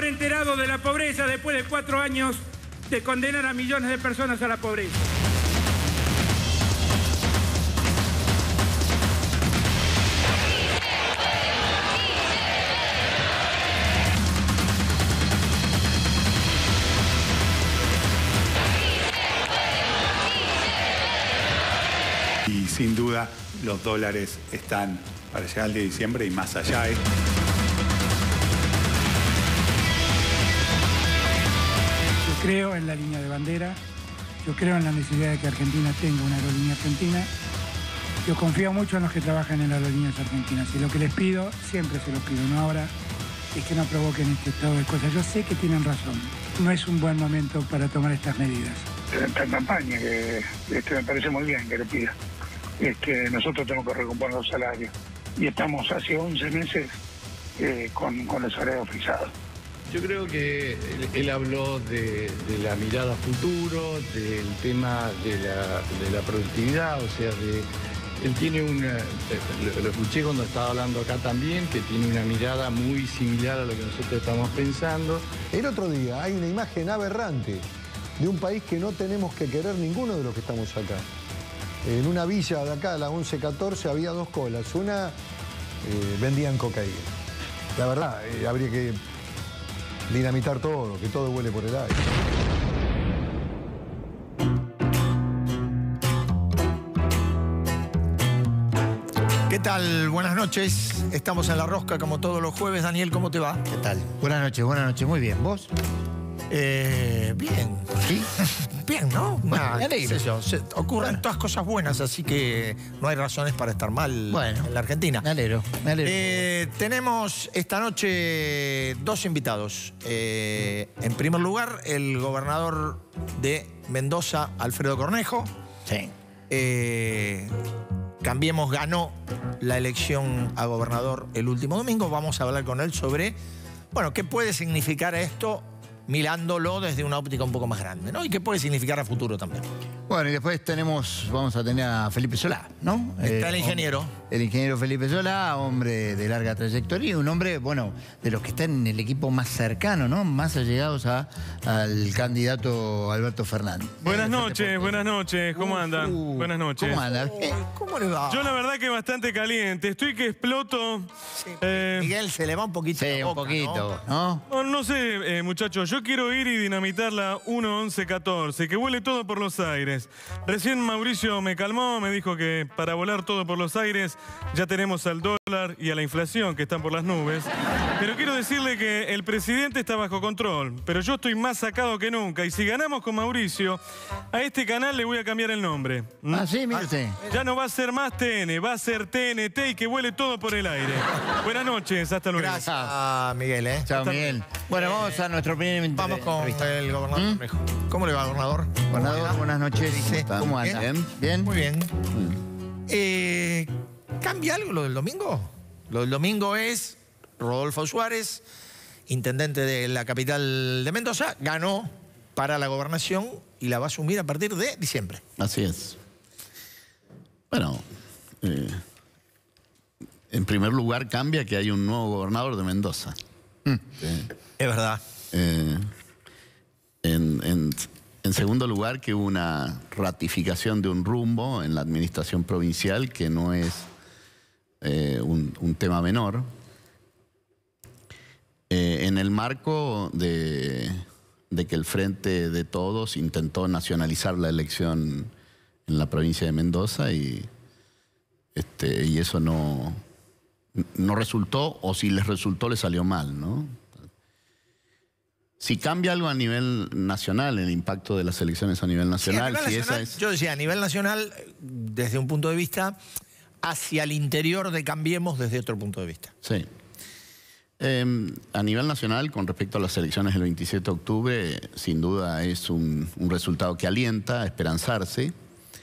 enterados de la pobreza después de 4 años de condenar a millones de personas a la pobreza. Y sin duda los dólares están para llegar al 10 de diciembre y más allá. Yo creo en la línea de bandera, yo creo en la necesidad de que Argentina tenga una aerolínea argentina. Yo confío mucho en los que trabajan en aerolíneas argentinas y lo que les pido, siempre se los pido, no ahora, es que no provoquen este estado de cosas. Yo sé que tienen razón, no es un buen momento para tomar estas medidas. Esta campaña que me parece muy bien que le pida. Nosotros tenemos que recomponer los salarios y estamos hace 11 meses con los salarios frisados. Yo creo que él habló de la mirada a futuro, del tema de la productividad, o sea, él tiene lo escuché cuando estaba hablando acá también, que tiene una mirada muy similar a lo que nosotros estamos pensando. El otro día hay una imagen aberrante de un país que no tenemos que querer ninguno de los que estamos acá. En una villa de acá, la 1114, había 2 colas. Una vendían cocaína. La verdad, habría que dinamitar todo, que todo huele por el aire. ¿Qué tal? Buenas noches. Estamos en La Rosca como todos los jueves. Daniel, ¿cómo te va? ¿Qué tal? Buenas noches. Muy bien. ¿Vos? Bien. ¿Sí? Bien, ¿no? Me alegro. Ocurren todas cosas buenas, así que no hay razones para estar mal en la Argentina. Me alegro. Tenemos esta noche 2 invitados. En primer lugar, el gobernador de Mendoza, Alfredo Cornejo. Sí. Cambiemos ganó la elección a gobernador el último domingo. Vamos a hablar con él sobre, bueno, qué puede significar esto mirándolo desde una óptica un poco más grande, ¿no? Y qué puede significar a futuro también. Bueno, y después vamos a tener a Felipe Solá, ¿no? Está el ingeniero. El ingeniero Felipe Solá, hombre de larga trayectoria y un hombre, bueno, de los que están en el equipo más cercano, ¿no? Más allegados al candidato Alberto Fernández. Buenas noches. ¿Cómo andan? Buenas noches. ¿Cómo andan? ¿Cómo le va? Yo la verdad que bastante caliente. Estoy que exploto. Sí, Miguel, se le va un poquito Sí, la boca, un poquito, ¿no? ¿no? No sé, muchachos. Yo quiero ir y dinamitar la 1114, que vuele todo por los aires. Recién Mauricio me calmó, me dijo que para volar todo por los aires ya tenemos al dólar y a la inflación que están por las nubes. Pero quiero decirle que el presidente está bajo control, pero yo estoy más sacado que nunca. Y si ganamos con Mauricio, a este canal le voy a cambiar el nombre. Ah, sí, mire usted. Ya no va a ser más TN, va a ser TNT y que vuele todo por el aire. Buenas noches, hasta luego. Gracias, Miguel, ¿eh? Chao, Miguel. Bueno, vamos a nuestro primer Vamos con el gobernador Cornejo. ¿Cómo le va, gobernador? Gobernador, buenas noches. ¿Cómo anda? ¿Bien? Muy bien. ¿Cambia algo lo del domingo? Lo del domingo es Rodolfo Suárez, intendente de la capital de Mendoza, ganó para la gobernación y la va a asumir a partir de diciembre. Así es. Bueno, en primer lugar cambia que hay un nuevo gobernador de Mendoza. Es verdad. En segundo lugar, que hubo una ratificación de un rumbo en la administración provincial que no es un tema menor. En el marco de que el Frente de Todos intentó nacionalizar la elección en la provincia de Mendoza y eso no resultó, o si les resultó, les salió mal, ¿no? Si cambia algo a nivel nacional, el impacto de las elecciones a nivel nacional, Sí, a nivel nacional, yo decía, a nivel nacional, desde un punto de vista, hacia el interior de Cambiemos desde otro punto de vista. Sí. A nivel nacional, con respecto a las elecciones del 27 de octubre, sin duda es un resultado que alienta a esperanzarse.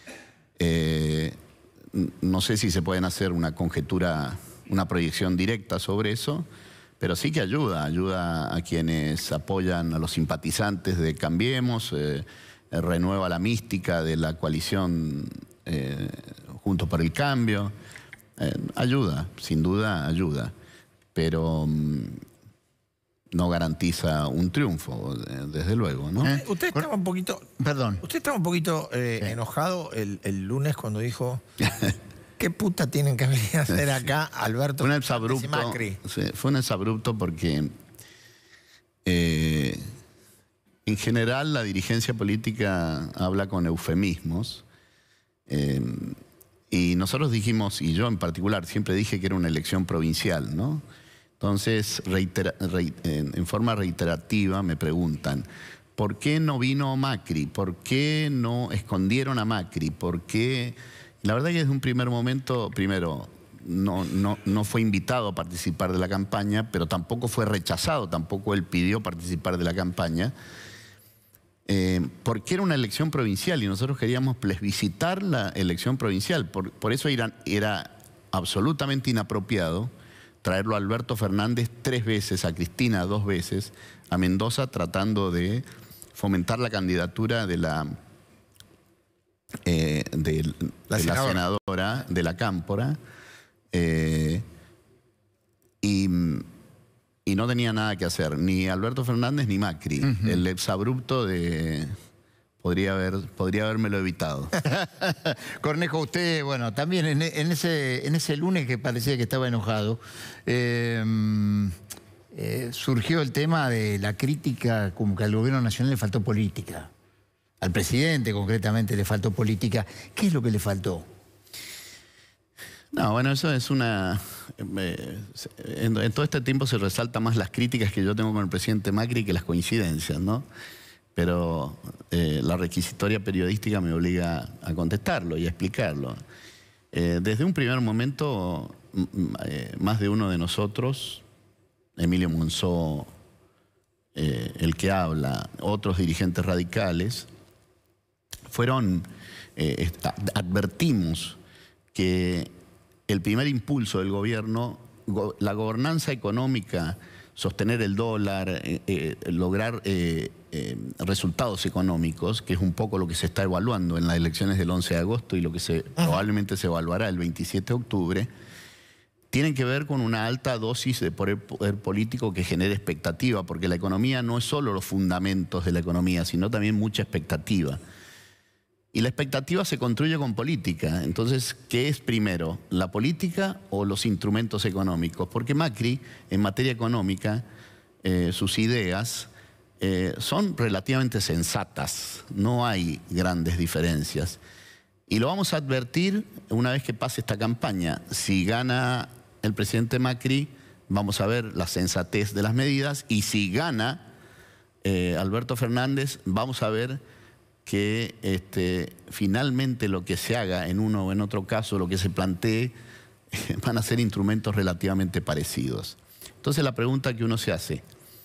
No sé si se pueden hacer una conjetura, una proyección directa sobre eso, pero sí que ayuda a quienes apoyan a los simpatizantes de Cambiemos, renueva la mística de la coalición Juntos por el Cambio. Ayuda, sin duda ayuda. Pero no garantiza un triunfo, desde luego, ¿no? Usted estaba un poquito... Perdón. Usted estaba un poquito enojado el lunes cuando dijo... ¿Qué puta tienen que venir a hacer acá Alberto Fernández y Macri? Sí, fue un exabrupto porque en general la dirigencia política habla con eufemismos y nosotros dijimos, y yo en particular siempre dije que era una elección provincial, ¿no? Entonces en forma reiterativa me preguntan, ¿por qué no vino Macri? ¿Por qué no escondieron a Macri? ¿Por qué...? La verdad que desde un primer momento, primero, no fue invitado a participar de la campaña, pero tampoco fue rechazado, tampoco él pidió participar de la campaña, porque era una elección provincial y nosotros queríamos plebiscitar la elección provincial. Por eso era absolutamente inapropiado traerlo a Alberto Fernández 3 veces, a Cristina 2 veces, a Mendoza tratando de fomentar la candidatura de la senadora de la Cámpora y no tenía nada que hacer, ni Alberto Fernández ni Macri. El exabrupto podría habérmelo evitado. Cornejo, usted, bueno, también en ese lunes que parecía que estaba enojado, surgió el tema de la crítica como que al gobierno nacional le faltó política. Al presidente, concretamente, le faltó política. ¿Qué es lo que le faltó? No, bueno, eso es una... En todo este tiempo se resalta más las críticas que yo tengo con el presidente Macri que las coincidencias, ¿no? Pero la requisitoria periodística me obliga a contestarlo y a explicarlo. Desde un primer momento, más de uno de nosotros, Emilio Monzó, el que habla, otros dirigentes radicales, advertimos que el primer impulso del gobierno, la gobernanza económica, sostener el dólar, lograr resultados económicos, que es un poco lo que se está evaluando en las elecciones del 11 de agosto y lo que probablemente se evaluará el 27 de octubre, tienen que ver con una alta dosis de poder político que genere expectativa, porque la economía no es solo los fundamentos de la economía, sino también mucha expectativa. Y la expectativa se construye con política. Entonces, ¿qué es primero? ¿La política o los instrumentos económicos? Porque Macri, en materia económica, sus ideas son relativamente sensatas. No hay grandes diferencias. Y lo vamos a advertir una vez que pase esta campaña. Si gana el presidente Macri, vamos a ver la sensatez de las medidas. Y si gana Alberto Fernández, vamos a ver que finalmente lo que se haga en uno o en otro caso, lo que se plantee, van a ser instrumentos relativamente parecidos. Entonces la pregunta que uno se hace,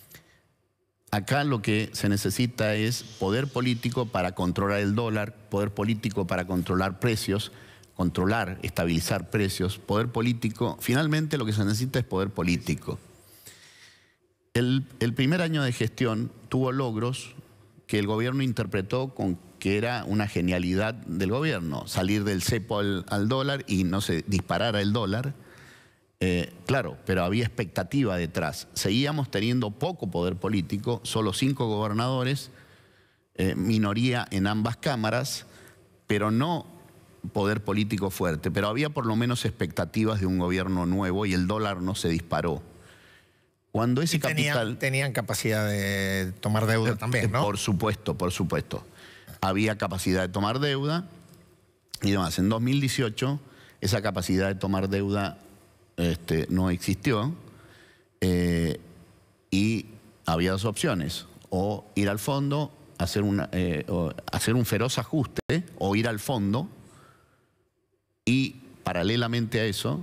acá lo que se necesita es poder político para controlar el dólar, poder político para controlar precios, estabilizar precios, poder político. Finalmente lo que se necesita es poder político. El primer año de gestión tuvo logros que el gobierno interpretó con que era una genialidad del gobierno, salir del cepo al dólar y no se disparara el dólar. Claro, pero había expectativa detrás. Seguíamos teniendo poco poder político, solo 5 gobernadores, minoría en ambas cámaras, pero no poder político fuerte. Pero había por lo menos expectativas de un gobierno nuevo y el dólar no se disparó. Cuando ese capital... Tenían capacidad de tomar deuda también, ¿no? Por supuesto, por supuesto. Había capacidad de tomar deuda y demás. En 2018 esa capacidad de tomar deuda no existió y había 2 opciones. O ir al fondo, hacer un feroz ajuste, o ir al fondo y paralelamente a eso...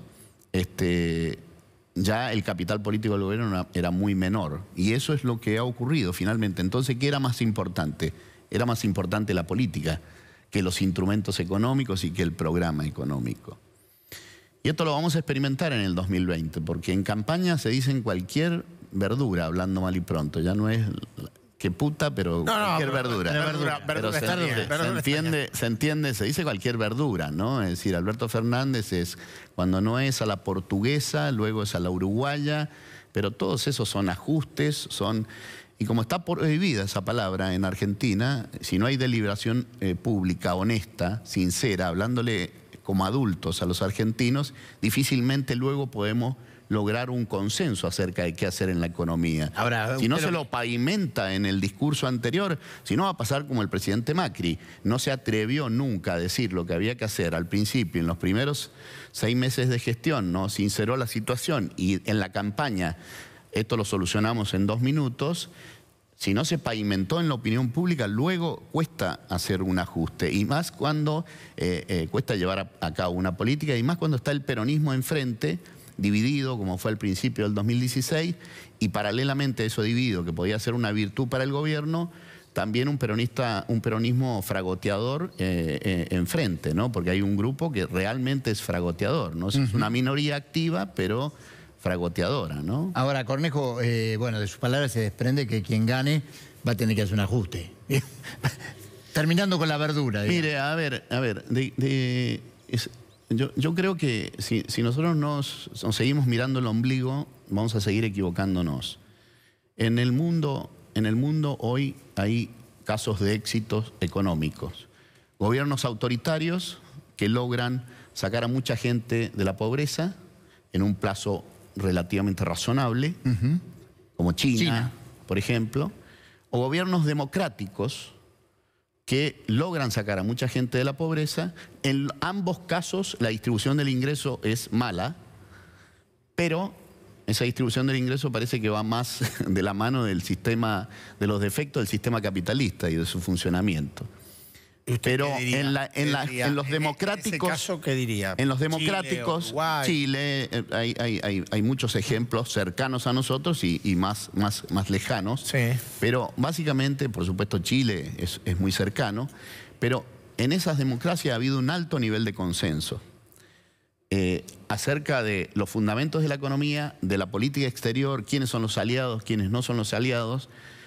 ya el capital político del gobierno era muy menor. Y eso es lo que ha ocurrido finalmente. Entonces, ¿qué era más importante? Era más importante la política que los instrumentos económicos y que el programa económico. Y esto lo vamos a experimentar en el 2020, porque en campaña se dicen cualquier verdura, hablando mal y pronto. Ya no es que puta, pero cualquier verdura. Pero se entiende, se dice cualquier verdura, ¿no? Es decir, Alberto Fernández es, cuando no es a la portuguesa, luego es a la uruguaya, pero todos esos son ajustes, y como está prohibida esa palabra en Argentina, si no hay deliberación pública, honesta, sincera, hablándole como adultos a los argentinos, difícilmente luego podemos lograr un consenso acerca de qué hacer en la economía. Ahora, si no se lo pavimenta en el discurso anterior, si no va a pasar como el presidente Macri. No se atrevió nunca a decir lo que había que hacer al principio, en los primeros 6 meses de gestión, ¿no? Sinceró la situación y en la campaña, esto lo solucionamos en 2 minutos. Si no se pavimentó en la opinión pública, luego cuesta hacer un ajuste. Y más cuando cuesta llevar a cabo una política, y más cuando está el peronismo enfrente, dividido, como fue al principio del 2016, y paralelamente a eso dividido, que podía ser una virtud para el gobierno, también un peronismo fragoteador enfrente, ¿no? Porque hay un grupo que realmente es fragoteador, ¿no? Es una minoría activa, pero fragoteadora, ¿no? Ahora, Cornejo, bueno, de sus palabras se desprende que quien gane va a tener que hacer un ajuste. Terminando con la verdura. Mire, a ver, yo creo que si nosotros nos seguimos mirando el ombligo, vamos a seguir equivocándonos. En el mundo hoy hay casos de éxitos económicos. Gobiernos autoritarios que logran sacar a mucha gente de la pobreza en un plazo relativamente razonable, como China, por ejemplo, o gobiernos democráticos que logran sacar a mucha gente de la pobreza. En ambos casos la distribución del ingreso es mala, pero esa distribución del ingreso parece que va más de la mano del sistema, de los defectos del sistema capitalista y de su funcionamiento. Pero en los democráticos, en ese caso, ¿qué diría? En los democráticos, Chile, hay muchos ejemplos cercanos a nosotros y más lejanos. Sí. Pero básicamente, por supuesto, Chile es muy cercano. Pero en esas democracias ha habido un alto nivel de consenso acerca de los fundamentos de la economía, de la política exterior, quiénes son los aliados, quiénes no son los aliados.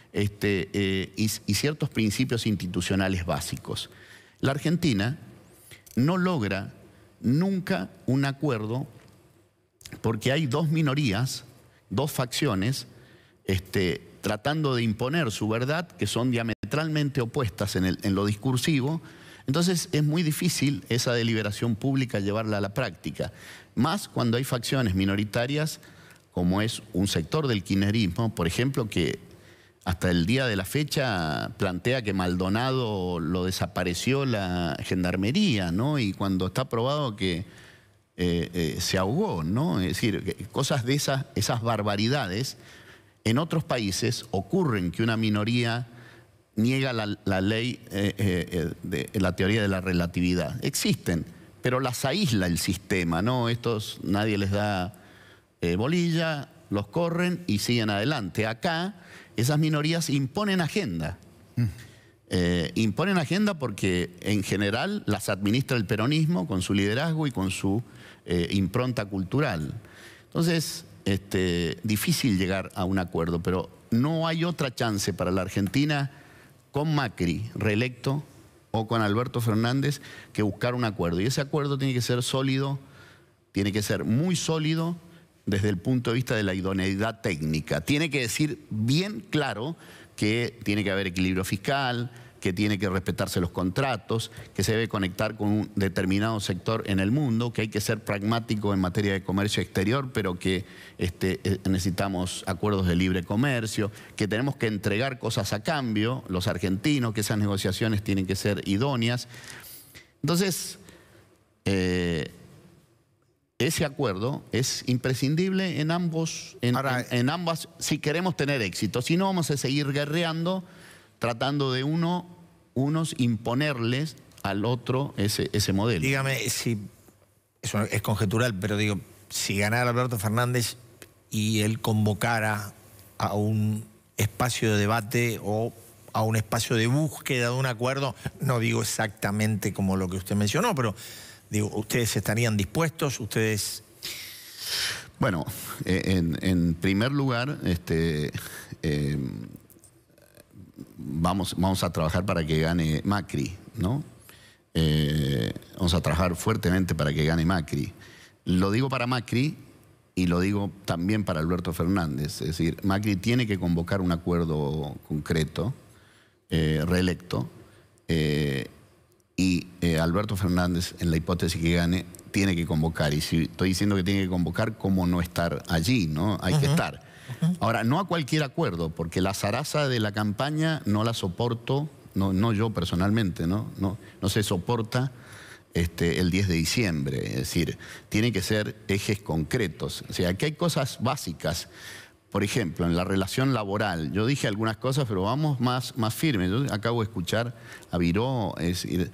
Y ciertos principios institucionales básicos. La Argentina no logra nunca un acuerdo porque hay 2 minorías, 2 facciones, tratando de imponer su verdad, que son diametralmente opuestas en lo discursivo. Entonces es muy difícil esa deliberación pública llevarla a la práctica. Más cuando hay facciones minoritarias, como es un sector del kirchnerismo, por ejemplo, que hasta el día de la fecha plantea que Maldonado lo desapareció la gendarmería, ¿no? Y cuando está probado que se ahogó, ¿no? Es decir, cosas de esas barbaridades. En otros países ocurren que una minoría niega la ley de la teoría de la relatividad. Existen, pero las aísla el sistema, ¿no? Estos nadie les da bolilla, los corren y siguen adelante. Acá esas minorías imponen agenda. Imponen agenda porque en general las administra el peronismo con su liderazgo y con su impronta cultural. Entonces, difícil llegar a un acuerdo, pero no hay otra chance para la Argentina con Macri reelecto o con Alberto Fernández que buscar un acuerdo. Y ese acuerdo tiene que ser sólido, tiene que ser muy sólido, desde el punto de vista de la idoneidad técnica. Tiene que decir bien claro que tiene que haber equilibrio fiscal, que tiene que respetarse los contratos, que se debe conectar con un determinado sector en el mundo, que hay que ser pragmático en materia de comercio exterior, pero que necesitamos acuerdos de libre comercio, que tenemos que entregar cosas a cambio, los argentinos, que esas negociaciones tienen que ser idóneas. Entonces, ese acuerdo es imprescindible en ambas, si queremos tener éxito. Si no, vamos a seguir guerreando, tratando de unos imponerles al otro ese modelo. Dígame, si eso es conjetural, pero digo, si ganara Alberto Fernández y él convocara a un espacio de debate o a un espacio de búsqueda de un acuerdo, no digo exactamente como lo que usted mencionó, pero digo, ¿ustedes estarían dispuestos? ¿Ustedes...? Bueno, en primer lugar, vamos a trabajar para que gane Macri, ¿no? Vamos a trabajar fuertemente para que gane Macri. Lo digo para Macri y lo digo también para Alberto Fernández, es decir, Macri tiene que convocar un acuerdo concreto, reelecto, y Alberto Fernández, en la hipótesis que gane, tiene que convocar. Y si estoy diciendo que tiene que convocar, ¿cómo no estar allí? ¿No? Hay que estar. Ahora, no a cualquier acuerdo, porque la zaraza de la campaña no la soporto, no yo personalmente, no se soporta el 10 de diciembre. Es decir, tiene que ser ejes concretos. O sea, aquí hay cosas básicas. Por ejemplo, en la relación laboral, yo dije algunas cosas, pero vamos más firmes. Yo acabo de escuchar a Viró, es decir,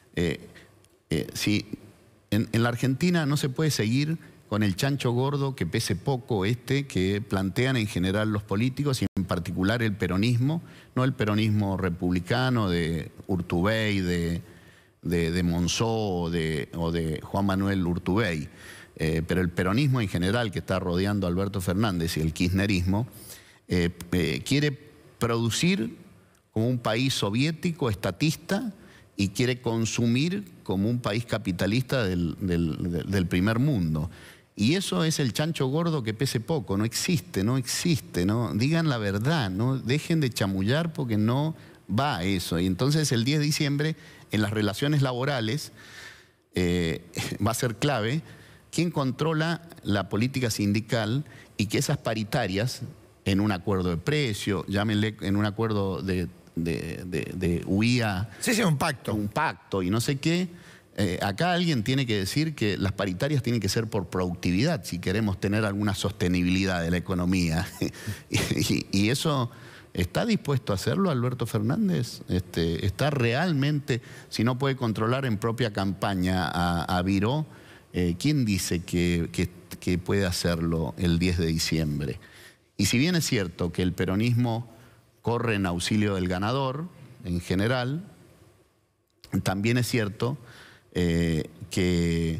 si en la Argentina no se puede seguir con el chancho gordo que pese poco que plantean en general los políticos y en particular el peronismo, no el peronismo republicano de Urtubey, de Monzó o de Juan Manuel Urtubey, pero el peronismo en general que está rodeando a Alberto Fernández y el kirchnerismo quiere producir como un país soviético, estatista, y quiere consumir como un país capitalista del primer mundo. Y eso es el chancho gordo que pese poco, no existe, ¿no? Digan la verdad, no dejen de chamullar porque no va eso. Y entonces el 10 de diciembre, en las relaciones laborales, va a ser clave quién controla la política sindical y que esas paritarias, en un acuerdo de precio, llámenle en un acuerdo de UIA... Sí, un pacto. Un pacto y no sé qué. Acá alguien tiene que decir que las paritarias tienen que ser por productividad si queremos tener alguna sostenibilidad de la economía. y eso, ¿está dispuesto a hacerlo Alberto Fernández? ¿Está realmente, si no puede controlar en propia campaña a Viró, quién dice que puede hacerlo el 10 de diciembre? Y si bien es cierto que el peronismo corre en auxilio del ganador, en general, también es cierto que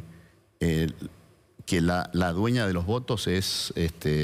la dueña de los votos es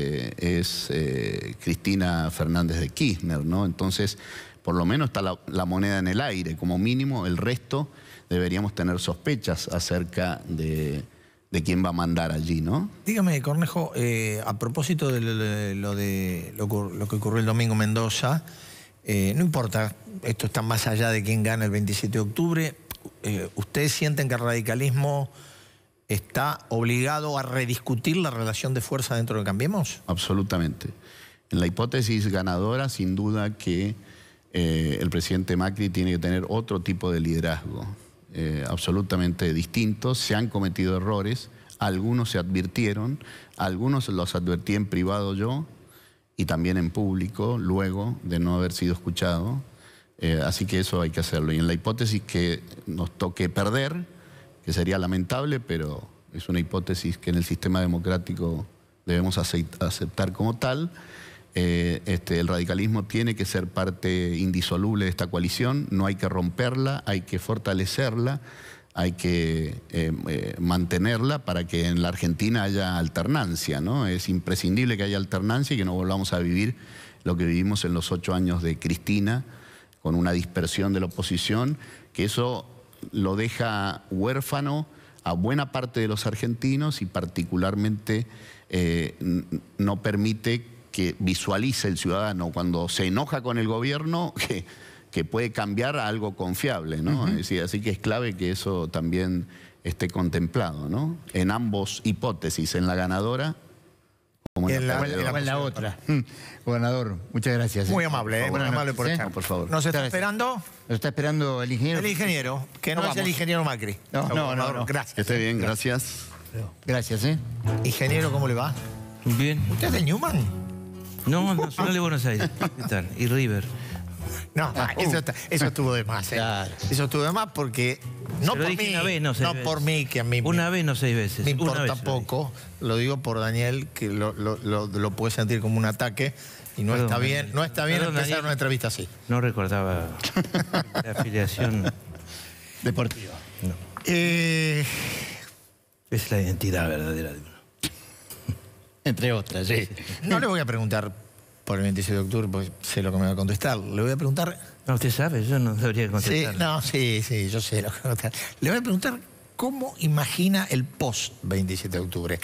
Cristina Fernández de Kirchner, ¿no? Entonces, por lo menos está la moneda en el aire. Como mínimo, el resto deberíamos tener sospechas acerca de quién va a mandar allí, ¿no? Dígame, Cornejo, a propósito de lo que ocurrió el domingo en Mendoza, no importa, esto está más allá de quién gana el 27 de octubre, ¿ustedes sienten que el radicalismo está obligado a rediscutir la relación de fuerza dentro de Cambiemos? Absolutamente. En la hipótesis ganadora, sin duda que el presidente Macri tiene que tener otro tipo de liderazgo. Absolutamente distintos, se han cometido errores, algunos se advirtieron, algunos los advertí en privado yo y también en público, luego de no haber sido escuchado, así que eso hay que hacerlo. Y en la hipótesis que nos toque perder, que sería lamentable, pero es una hipótesis que en el sistema democrático debemos aceptar como tal, el radicalismo tiene que ser parte indisoluble de esta coalición, no hay que romperla, hay que fortalecerla, hay que mantenerla para que en la Argentina haya alternancia, ¿no? Es imprescindible que haya alternancia y que no volvamos a vivir lo que vivimos en los 8 años de Cristina, con una dispersión de la oposición, que eso lo deja huérfano a buena parte de los argentinos y particularmente no permite que visualice el ciudadano cuando se enoja con el gobierno que puede cambiar a algo confiable, ¿no? Es decir, así que es clave que eso también esté contemplado, ¿no? En ambos hipótesis, en la ganadora como en la otra. Gobernador, muchas gracias. Muy amable, muy amable por estar. No, por favor. ¿Nos está esperando? Nos está esperando el ingeniero. El ingeniero, que no es el ingeniero Macri. No. Gracias. Que esté bien, gracias. Gracias, Ingeniero, ¿cómo le va? Bien. ¿Usted es de Newman? No, Nacional de Buenos Aires. ¿Qué tal? Y River. No, eso estuvo de más. Claro. Eso estuvo de más porque no Pero por dije mí, una vez, no 6 veces. por mí, que a mí Una vez, no 6 veces. me Una importa vez poco. Lo digo por Daniel, que lo puede sentir como un ataque y no Perdón, está bien, Daniel. no está bien Perdón, empezar Daniel. una entrevista así. No recordaba la afiliación. deportiva. No. Eh, Es la identidad verdadera de uno. Entre otras, sí. no le voy a preguntar por el 27 de octubre, porque sé lo que me va a contestar. Le voy a preguntar... No, usted sabe, yo no debería Sí, contestar. no, sí, yo sé lo que va a contestar. Le voy a preguntar cómo imagina el post-27 de octubre.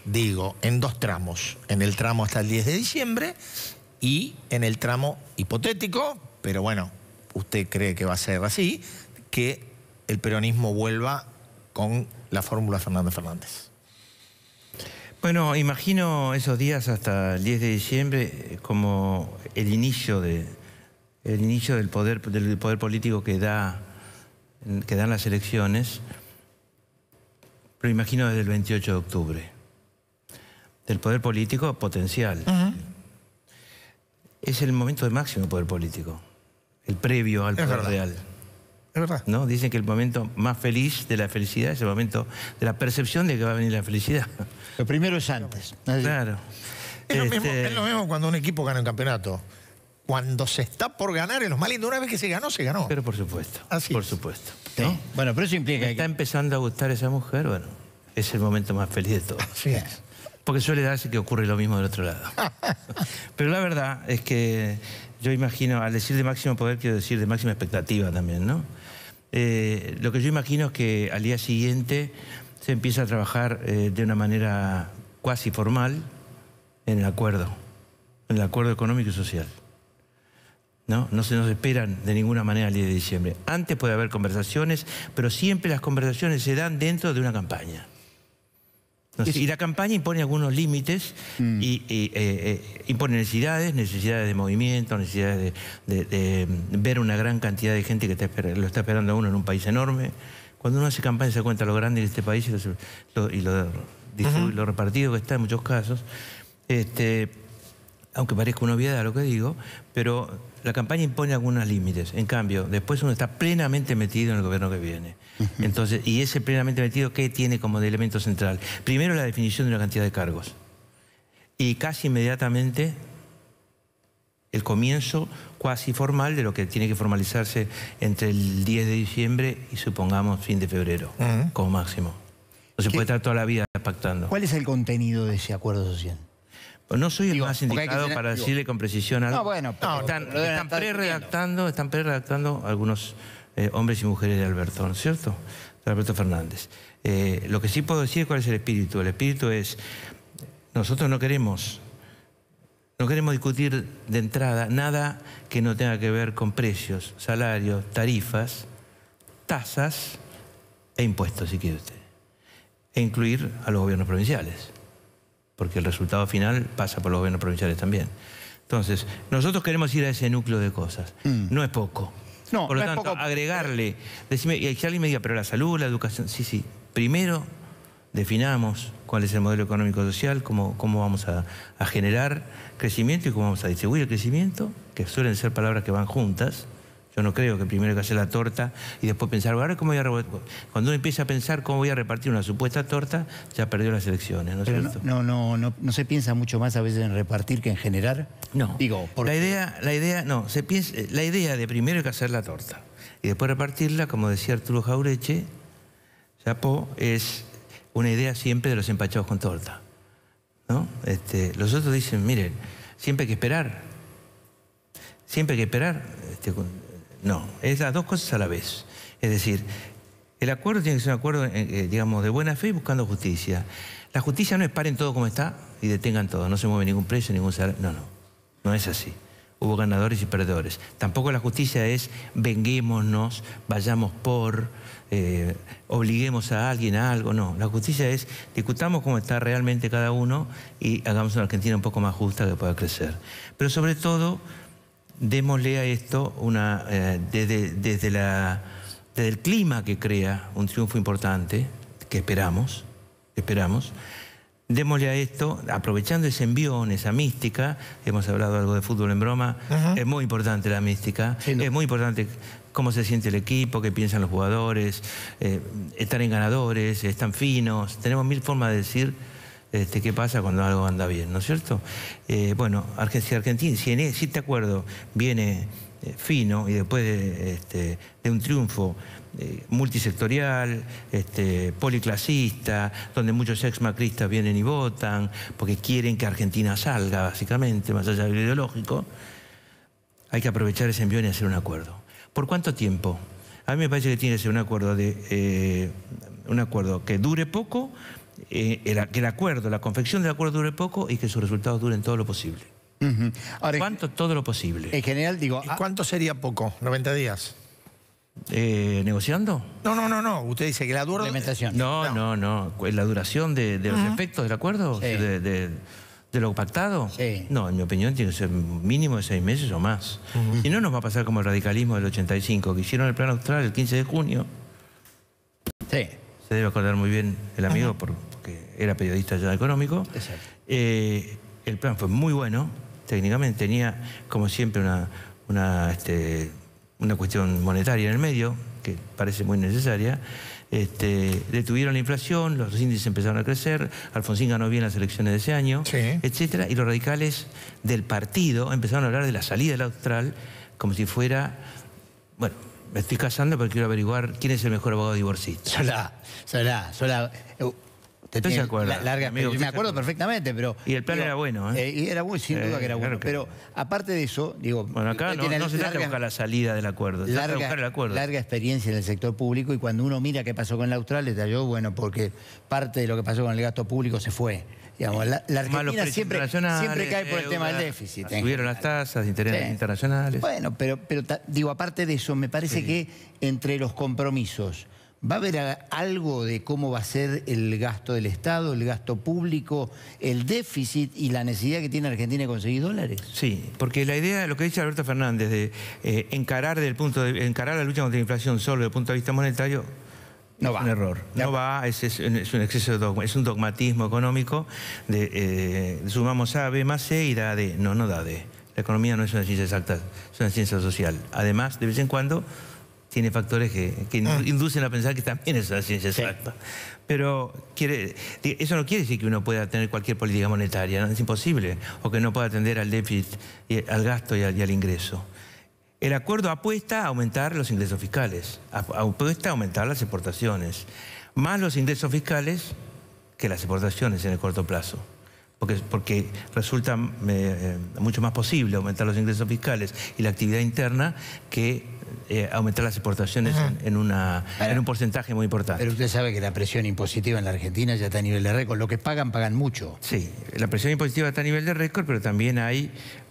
digo, en dos tramos. En el tramo hasta el 10 de diciembre y en el tramo hipotético, pero bueno, usted cree que va a ser así, que el peronismo vuelva con la fórmula Fernández Fernández. Bueno, imagino esos días hasta el 10 de diciembre como el inicio del poder político que dan las elecciones, pero imagino desde el 28 de octubre. Del poder político potencial. Es el momento de máximo poder político, el previo al poder real. Es verdad. ¿No? Dicen que el momento más feliz de la felicidad es el momento de la percepción de que va a venir la felicidad. Lo primero es antes. Claro. Es lo mismo cuando un equipo gana un campeonato. Cuando se está por ganar es lo más lindo. Una vez que se ganó, se ganó. Pero por supuesto. Así por es. supuesto. Sí. ¿No? Bueno, pero eso implica Está empezando a gustar esa mujer, bueno, es el momento más feliz de todos. Así es. Porque suele darse que ocurre lo mismo del otro lado. Pero la verdad es que yo imagino, al decir de máximo poder, quiero decir de máxima expectativa también, ¿no? Lo que yo imagino es que al día siguiente se empieza a trabajar de una manera cuasi formal en el acuerdo económico y social. No se nos esperan de ninguna manera el 10 de diciembre. Antes puede haber conversaciones, pero siempre las conversaciones se dan dentro de una campaña. Y la campaña impone algunos límites y impone necesidades de movimiento, necesidades de ver una gran cantidad de gente que lo está esperando a uno en un país enorme. Cuando uno hace campaña se da cuenta lo grande de este país y lo repartido que está en muchos casos. Aunque parezca una obviedad lo que digo, pero la campaña impone algunos límites. En cambio, después uno está plenamente metido en el gobierno que viene. Entonces, y ese plenamente metido, ¿qué tiene como de elemento central? Primero, la definición de una cantidad de cargos. Y casi inmediatamente el comienzo cuasi formal de lo que tiene que formalizarse entre el 10 de diciembre y supongamos fin de febrero, como máximo. No se puede estar toda la vida pactando. ¿Cuál es el contenido de ese acuerdo social? Pues no soy el más indicado para decirle con precisión algo. No, bueno, están pre-redactando algunos hombres y mujeres de Alberto, ¿no es cierto? De Alberto Fernández. Lo que sí puedo decir es cuál es el espíritu. El espíritu es, nosotros no queremos discutir de entrada nada que no tenga que ver con precios, salarios, tarifas, tasas e impuestos, si quiere usted. E incluir a los gobiernos provinciales, porque el resultado final pasa por los gobiernos provinciales también. Entonces, nosotros queremos ir a ese núcleo de cosas. No es poco. No, por lo no es tanto, poco. agregarle, decime, y si alguien me diga, pero la salud, la educación, sí. Primero, definamos cuál es el modelo económico-social, cómo vamos a generar crecimiento y cómo vamos a distribuir el crecimiento, que suelen ser palabras que van juntas. Yo no creo que primero hay que hacer la torta y después pensar, ahora cómo voy a repartir. Cuando uno empieza a pensar cómo voy a repartir una supuesta torta, ya perdió las elecciones, ¿no es cierto? No se piensa mucho más a veces en repartir que en generar. No. Digo, la idea de primero hay que hacer la torta y después repartirla, como decía Arturo Jaureche, Chapó, es una idea siempre de los empachados con torta, ¿no? Los otros dicen, miren, siempre hay que esperar. Siempre hay que esperar. No, es las dos cosas a la vez. Es decir, el acuerdo tiene que ser un acuerdo, digamos, de buena fe y buscando justicia. La justicia no es paren todo como está y detengan todo. No se mueve ningún precio, ningún salario. No es así. Hubo ganadores y perdedores. Tampoco la justicia es venguémonos, vayamos por, obliguemos a alguien a algo. No, la justicia es discutamos cómo está realmente cada uno y hagamos una Argentina un poco más justa que pueda crecer. Pero sobre todo, démosle a esto desde el clima que crea un triunfo importante, que esperamos, démosle a esto, aprovechando ese envión, esa mística, hemos hablado algo de fútbol en broma, es muy importante la mística, es muy importante cómo se siente el equipo, qué piensan los jugadores, están en ganadores, están finos, tenemos mil formas de decir qué pasa cuando algo anda bien, ¿no es cierto? Bueno, si Argentina, si este acuerdo viene fino y después de un triunfo multisectorial, policlasista, donde muchos ex-macristas vienen y votan, porque quieren que Argentina salga, básicamente, más allá de lo ideológico, hay que aprovechar ese envión y hacer un acuerdo. ¿Por cuánto tiempo? A mí me parece que tiene que ser un acuerdo que dure poco que el acuerdo, la confección del acuerdo dure poco y que sus resultados duren todo lo posible. Ahora, ¿Cuánto? Todo lo posible. En general, digo... ¿Y cuánto sería poco? ¿90 días? ¿Negociando? No. Usted dice que la dura... Implementación. No. La duración de los efectos del acuerdo, Sí. de lo pactado. Sí. No, en mi opinión tiene que ser mínimo de 6 meses o más. Si no, nos va a pasar como el radicalismo del 85, que hicieron el plan austral el 15 de junio. Sí. Se debe acordar muy bien el amigo porque era periodista ya económico. Exacto. El plan fue muy bueno, técnicamente. Tenía, como siempre, una cuestión monetaria en el medio, que parece muy necesaria. Detuvieron la inflación, los índices empezaron a crecer, Alfonsín ganó bien las elecciones de ese año, Sí. etcétera, y los radicales del partido empezaron a hablar de la salida del austral como si fuera, bueno, me estoy casando pero quiero averiguar quién es el mejor abogado divorcista. Sola. ¿Usted se acuerda? Amigo, Me acuerdo perfectamente, pero... Y el plan era bueno, ¿eh? Y era bueno, sin duda que era bueno. Claro que- Pero aparte de eso, digo... Bueno, acá no se trata de buscar la salida del acuerdo, se trata de buscar el acuerdo. Larga experiencia en el sector público y cuando uno mira qué pasó con el austral, detalló, bueno, porque parte de lo que pasó con el gasto público se fue. Digamos, la Malos Argentina precios siempre internacionales, cae por el tema del deuda, déficit. Subieron las tasas de interés internacionales. Bueno, pero digo, aparte de eso, me parece que entre los compromisos, ¿va a haber algo de cómo va a ser el gasto del Estado, el gasto público, el déficit y la necesidad que tiene Argentina de conseguir dólares? Sí, porque la idea, lo que dice Alberto Fernández, de encarar la lucha contra la inflación solo desde el punto de vista monetario, No es va. un error. No va, es un exceso de dogma, es un dogmatismo económico de sumamos A, B más C y da D. No da D. La economía no es una ciencia exacta, es una ciencia social. Además, de vez en cuando tiene factores que inducen a pensar que también es una ciencia exacta. Pero eso no quiere decir que uno pueda tener cualquier política monetaria, ¿no? Es imposible. O que no pueda atender al déficit, al gasto y al ingreso. El acuerdo apuesta a aumentar los ingresos fiscales, apuesta a aumentar las exportaciones, más los ingresos fiscales que las exportaciones en el corto plazo. Porque resulta mucho más posible aumentar los ingresos fiscales y la actividad interna que aumentar las exportaciones en un porcentaje muy importante. Pero usted sabe que la presión impositiva en la Argentina ya está a nivel de récord. Lo que pagan mucho. Sí, la presión impositiva está a nivel de récord, pero también hay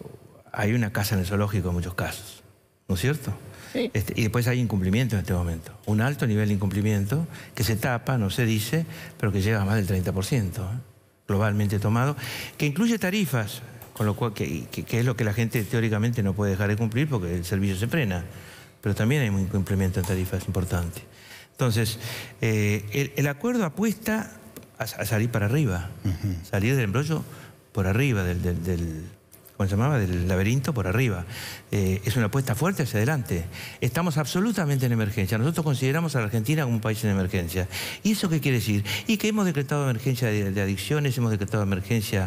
una caza en el zoológico en muchos casos. ¿No es cierto? Sí. Y después hay incumplimiento en este momento. Un alto nivel de incumplimiento que se tapa, no se dice, pero que llega a más del 30%, globalmente tomado, que incluye tarifas, con lo cual que es lo que la gente teóricamente no puede dejar de cumplir porque el servicio se frena. Pero también hay un incumplimiento en tarifas importante. Entonces, el acuerdo apuesta a salir para arriba, salir del embrollo por arriba, ¿cómo se llamaba? Del laberinto por arriba. Es una apuesta fuerte hacia adelante. Estamos absolutamente en emergencia. Nosotros consideramos a la Argentina como un país en emergencia. ¿Y eso qué quiere decir? Y que hemos decretado emergencia de adicciones, hemos decretado emergencia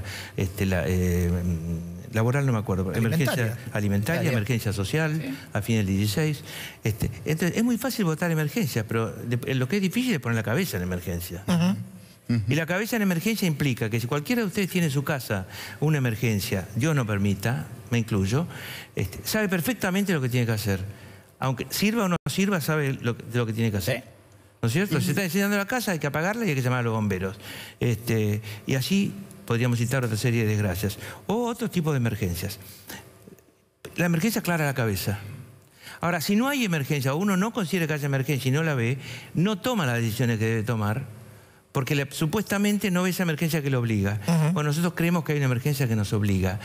laboral, no me acuerdo, emergencia alimentaria, emergencia social, a fin del 16. Entonces, es muy fácil votar emergencia, pero lo que es difícil es poner la cabeza en emergencia. Y la cabeza en emergencia implica que si cualquiera de ustedes tiene en su casa una emergencia, Dios no permita, me incluyo, sabe perfectamente lo que tiene que hacer. Aunque sirva o no sirva, sabe lo que tiene que hacer. ¿No es cierto? Se está incendiando la casa, hay que apagarla y hay que llamar a los bomberos. Y así podríamos citar otra serie de desgracias. O otro tipo de emergencias. La emergencia aclara la cabeza. Ahora, si no hay emergencia o uno no considera que haya emergencia y no la ve, no toma las decisiones que debe tomar, porque supuestamente no ve esa emergencia que lo obliga. Bueno, nosotros creemos que hay una emergencia que nos obliga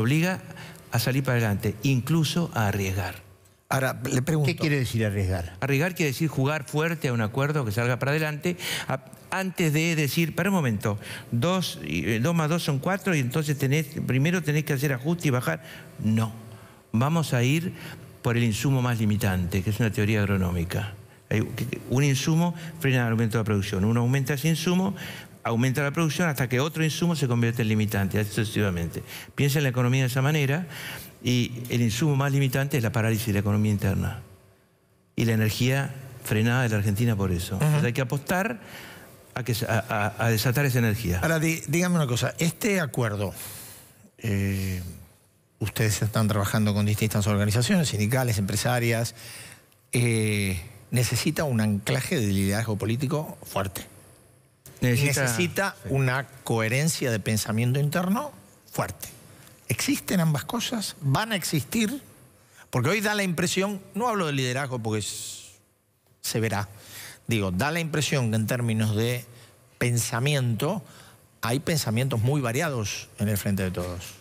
a salir para adelante, incluso a arriesgar. Ahora, le pregunto... ¿Qué quiere decir arriesgar? Arriesgar quiere decir jugar fuerte a un acuerdo que salga para adelante, antes de decir, para un momento, 2 más 2 son 4 y entonces primero tenés que hacer ajuste y bajar. No, vamos a ir por el insumo más limitante, que es una teoría agronómica. Un insumo frena el aumento de la producción. Uno aumenta ese insumo, aumenta la producción hasta que otro insumo se convierte en limitante, así sucesivamente. Piensa en la economía de esa manera y el insumo más limitante es la parálisis de la economía interna. Y la energía frenada de la Argentina por eso. Entonces hay que apostar a desatar esa energía. Ahora, dígame una cosa. Este acuerdo, ustedes están trabajando con distintas organizaciones, sindicales, empresarias, necesita un anclaje de liderazgo político fuerte. necesita una coherencia de pensamiento interno fuerte. ¿Existen ambas cosas? ¿Van a existir? Porque hoy da la impresión, no hablo de liderazgo porque se verá, digo, da la impresión que en términos de pensamiento hay pensamientos muy variados en el Frente de Todos.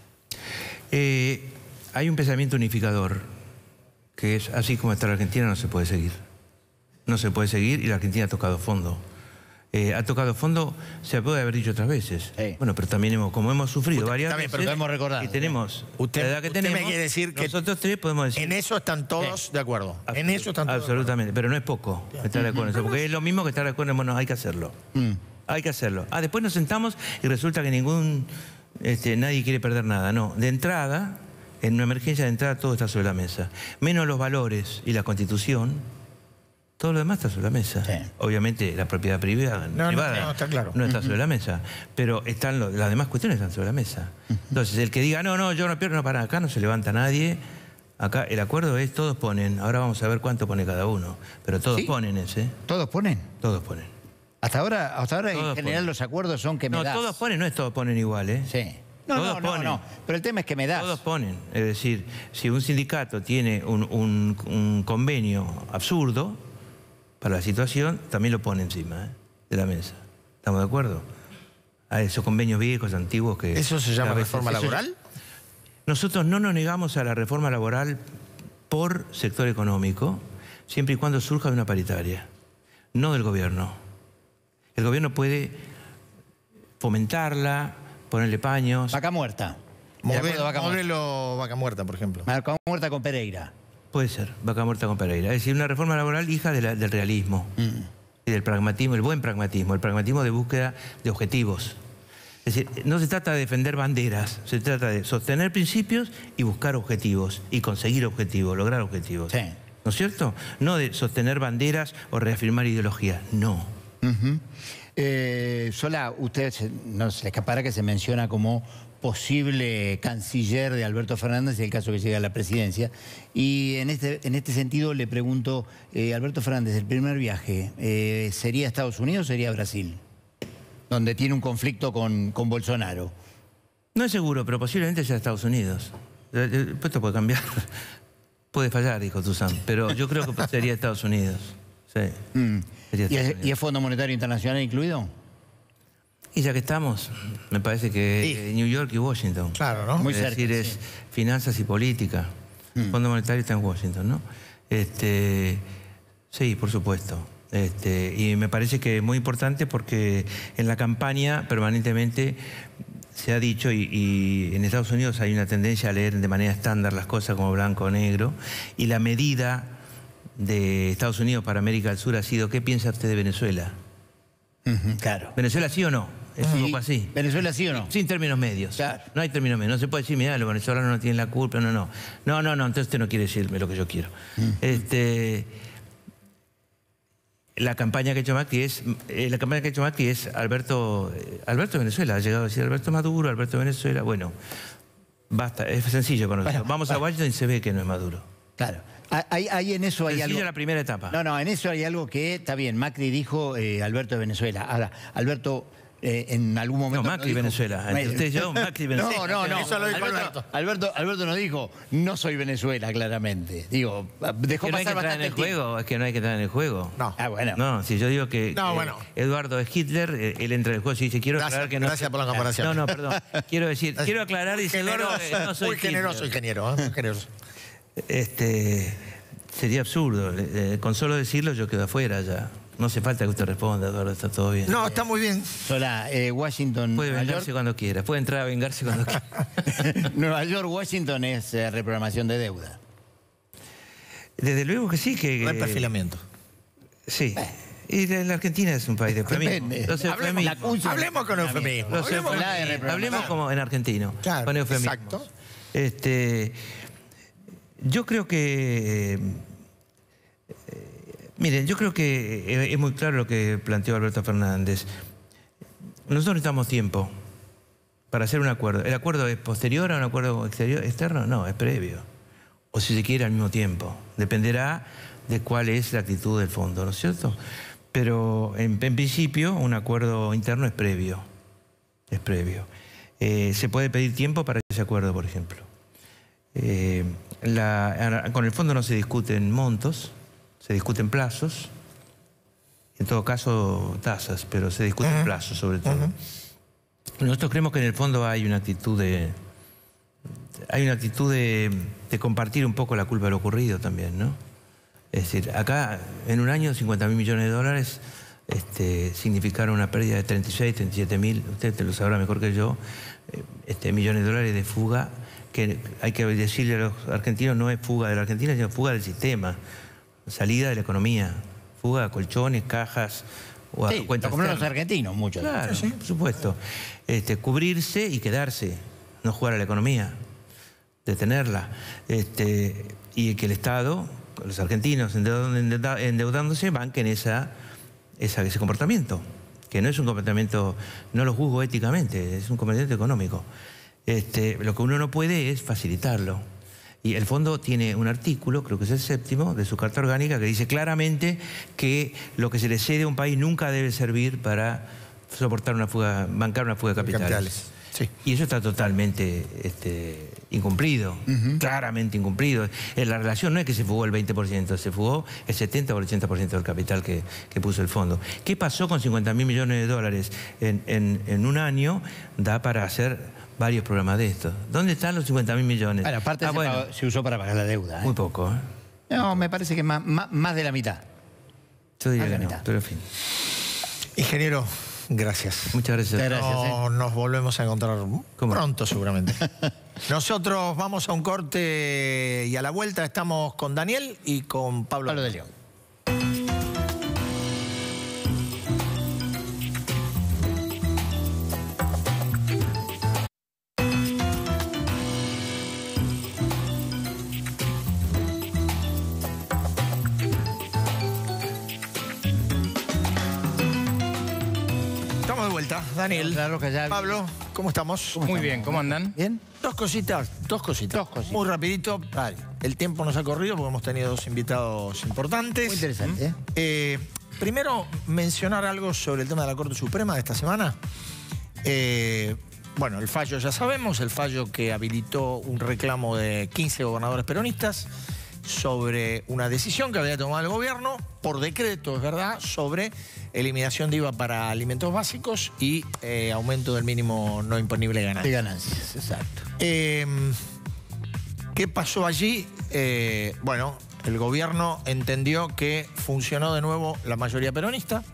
Hay un pensamiento unificador, que es así como está la Argentina, no se puede seguir. No se puede seguir y la Argentina ha tocado fondo. Ha tocado fondo, se puede haber dicho otras veces. Sí. Bueno, pero también como hemos sufrido varias veces, pero podemos recordar. Y tenemos usted, la edad que usted tenemos, me quiere decir que nosotros tres podemos decir. En eso están todos de acuerdo. En eso están todos absolutamente, pero no es poco estar de acuerdo en eso, porque es lo mismo que estar de acuerdo en, bueno, hay que hacerlo. Hay que hacerlo. Después nos sentamos y resulta que nadie quiere perder nada. No, de entrada, en una emergencia de entrada todo está sobre la mesa. Menos los valores y la Constitución. Todo lo demás está sobre la mesa. Sí. Obviamente la propiedad privada no, está claro. No está sobre la mesa. Pero están las demás cuestiones están sobre la mesa. Entonces, el que diga, no, yo no pierdo, no, para acá no se levanta nadie. Acá el acuerdo es, todos ponen. Ahora vamos a ver cuánto pone cada uno. Pero todos ponen ese. ¿Todos ponen? Todos ponen. Hasta ahora todos en general ponen. Los acuerdos son que me das. No, todos ponen, no es todos ponen igual, ¿eh? Sí. Todos ponen. No. Pero el tema es que me das. Todos ponen. Es decir, si un sindicato tiene un convenio absurdo para la situación, también lo pone encima de la mesa. ¿Estamos de acuerdo? A esos convenios viejos, antiguos que... ¿Eso se llama reforma laboral? Nosotros no nos negamos a la reforma laboral por sector económico, siempre y cuando surja de una paritaria, no del gobierno. El gobierno puede fomentarla, ponerle paños... Vaca muerta. Modelo Vaca Muerta, por ejemplo. Vaca Muerta con Pereira. Puede ser, Vaca Muerta con Pereira. Es decir, una reforma laboral hija del realismo y del pragmatismo, el buen pragmatismo, el pragmatismo de búsqueda de objetivos. Es decir, no se trata de defender banderas, se trata de sostener principios y buscar objetivos, y conseguir objetivos, lograr objetivos. Sí. ¿No es cierto? No de sostener banderas o reafirmar ideología, no. Solá, usted no se le escapará que se menciona como posible canciller de Alberto Fernández en el caso que llegue a la presidencia. Y en este sentido le pregunto, Alberto Fernández, el primer viaje, ¿sería a Estados Unidos o sería a Brasil? Donde tiene un conflicto con Bolsonaro. No es seguro, pero posiblemente sea a Estados Unidos. Esto puede cambiar. Puede fallar, dijo Tuzán, pero yo creo que sería Estados Unidos. Sí. ¿Y es Fondo Monetario Internacional incluido? Y ya que estamos, me parece que New York y Washington. Claro, ¿no? Muy es cerca, decir, es finanzas y política. El Fondo Monetario está en Washington, ¿no? Sí, por supuesto. Y me parece que es muy importante porque en la campaña permanentemente se ha dicho, y en Estados Unidos hay una tendencia a leer de manera estándar las cosas como blanco o negro, y la medida de Estados Unidos para América del Sur ha sido, ¿qué piensa usted de Venezuela? Claro. ¿Venezuela sí o no? Es un poco así. ¿Venezuela sí o no? Sin términos medios. Claro. No hay términos medios. No se puede decir, mira, los venezolanos no tienen la culpa. No, entonces usted no quiere decirme lo que yo quiero. La campaña que ha hecho Macri es Alberto de Venezuela. Ha llegado a decir Alberto Maduro, Alberto de Venezuela. Bueno, basta, es sencillo con nosotros. Vamos a Washington y se ve que no es Maduro. Claro. Ahí en eso hay sencillo algo. La primera etapa. No, en eso hay algo que está bien. Macri dijo Alberto de Venezuela. Ahora, Alberto en algún momento. No, Macri dijo, Venezuela. Entre usted y yo, Macri Venezuela. No. Eso lo dijo Alberto. Alberto no dijo, no soy Venezuela, claramente. Digo, dejó no hay que pasar entrar en el bastante tiempo. juego, es que no hay que entrar en el juego. No. Bueno. No, si yo digo que Eduardo es Hitler, él entra en el juego y dice, quiero aclarar que no. Gracias por la comparación. No, perdón. Quiero aclarar y decir, no soy muy generoso, ingeniero. Muy generoso. Sería absurdo. Con solo decirlo yo quedo afuera ya. No hace falta que usted responda, Eduardo, está todo bien. No, está muy bien. Solá, Washington, puede Nueva vengarse York. cuando quiera, puede entrar a vengarse cuando quiera. Nueva York, Washington es reprogramación de deuda. Desde luego que sí. Reperfilamiento. Sí. Y la Argentina es un país de eufemismo. Hablemos con eufemismo. Hablemos como en argentino. Claro, con eufemismo. exacto. Yo creo que... miren, yo creo que es muy claro lo que planteó Alberto Fernández. Nosotros necesitamos tiempo para hacer un acuerdo. ¿El acuerdo es posterior a un acuerdo externo? No, es previo. O si se quiere al mismo tiempo. Dependerá de cuál es la actitud del fondo, ¿no es cierto? Pero en principio un acuerdo interno es previo. Es previo. Se puede pedir tiempo para ese acuerdo, por ejemplo. Con el fondo no se discuten montos, se discuten plazos, en todo caso tasas, pero se discuten plazos sobre todo. Nosotros creemos que en el fondo hay una actitud de compartir un poco la culpa de lo ocurrido también, ¿no? Es decir, acá en un año 50.000 millones de dólares significaron una pérdida de 36, 37.000, usted lo sabrá mejor que yo, millones de dólares de fuga, que hay que decirle a los argentinos, no es fuga de la Argentina, sino fuga del sistema, salida de la economía, fuga de colchones, cajas, o sí, cuentas como los externas. argentinos, muchos. Claro, sí, por supuesto. Cubrirse y quedarse, no jugar a la economía, detenerla. Y que el Estado, los argentinos endeudándose, banquen ese comportamiento, que no es un comportamiento, no lo juzgo éticamente, es un comportamiento económico. Lo que uno no puede es facilitarlo. Y el fondo tiene un artículo, creo que es el 7º, de su Carta Orgánica, que dice claramente que lo que se le cede a un país nunca debe servir para soportar bancar una fuga de capitales. Sí. Y eso está totalmente incumplido, claramente incumplido. La relación no es que se fugó el 20%, se fugó el 70 o el 80% del capital que puso el fondo. ¿Qué pasó con 50.000 millones de dólares en un año? Da para hacer varios programas de estos. ¿Dónde están los 50.000 millones? Bueno, aparte se usó para pagar la deuda. Muy poco, ¿eh? No, me parece que más de la mitad. Yo diría que no, pero en fin. Ingeniero, gracias. Muchas gracias. Nos volvemos a encontrar pronto, seguramente. Nosotros vamos a un corte y a la vuelta estamos con Daniel y con Pablo de León. Daniel, Pablo, ¿cómo estamos? Muy bien, ¿cómo andan? ¿Bien? Dos cositas. Muy rapidito. Vale. El tiempo nos ha corrido porque hemos tenido dos invitados importantes. Muy interesante. Primero, mencionar algo sobre el tema de la Corte Suprema de esta semana. Bueno, el fallo ya sabemos, el fallo que habilitó un reclamo de 15 gobernadores peronistas sobre una decisión que había tomado el gobierno, por decreto, es verdad, sobre eliminación de IVA para alimentos básicos y aumento del mínimo no imponible de ganancias. De ganancias, exacto. ¿Qué pasó allí? Bueno, el gobierno entendió que funcionó de nuevo la mayoría peronista,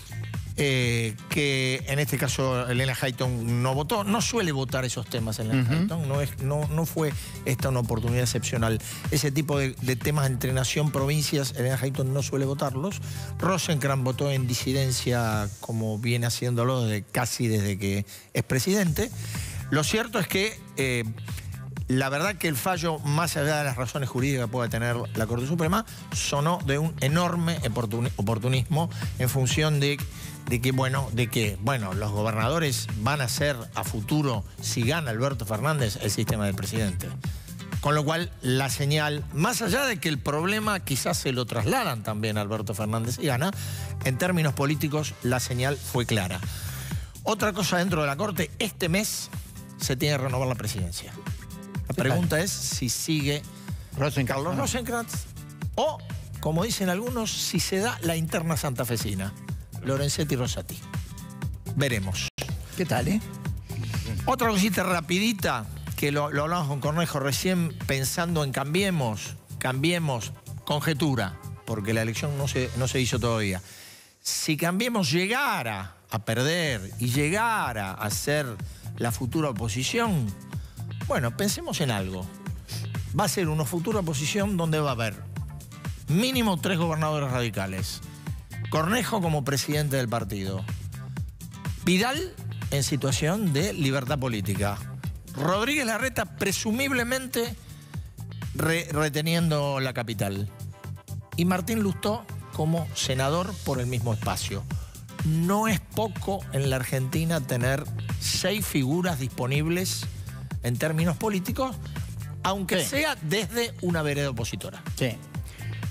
que en este caso Elena Hayton no votó, no suele votar esos temas Elena Hayton, no fue esta una oportunidad excepcional. Ese tipo de temas entre nación, provincias, Elena Hayton no suele votarlos. Rosenkrantz votó en disidencia como viene haciéndolo casi desde que es presidente. Lo cierto es que la verdad que el fallo, más allá de las razones jurídicas que pueda tener la Corte Suprema, sonó de un enorme oportunismo en función de que los gobernadores van a ser a futuro, si gana Alberto Fernández, el sistema del presidente. Con lo cual, la señal, más allá de que el problema quizás se lo trasladan también a Alberto Fernández y gana, en términos políticos la señal fue clara. Otra cosa dentro de la Corte, este mes se tiene que renovar la presidencia. La pregunta es si sigue Carlos Rosenkrantz o, como dicen algunos, si se da la interna santafesina, Lorenzetti y Rosati. Veremos. ¿Qué tal, Otra cosita rapidita, que lo hablamos con Cornejo recién, pensando en cambiemos, conjetura, porque la elección no se hizo todavía. Si Cambiemos llegara a perder y llegara a ser la futura oposición, bueno, pensemos en algo. Va a ser una futura oposición donde va a haber mínimo 3 gobernadores radicales. Cornejo como presidente del partido. Vidal en situación de libertad política. Rodríguez Larreta presumiblemente reteniendo la capital. Y Martín Lustó como senador por el mismo espacio. No es poco en la Argentina tener 6 figuras disponibles en términos políticos, aunque sea desde una vereda opositora. Sí.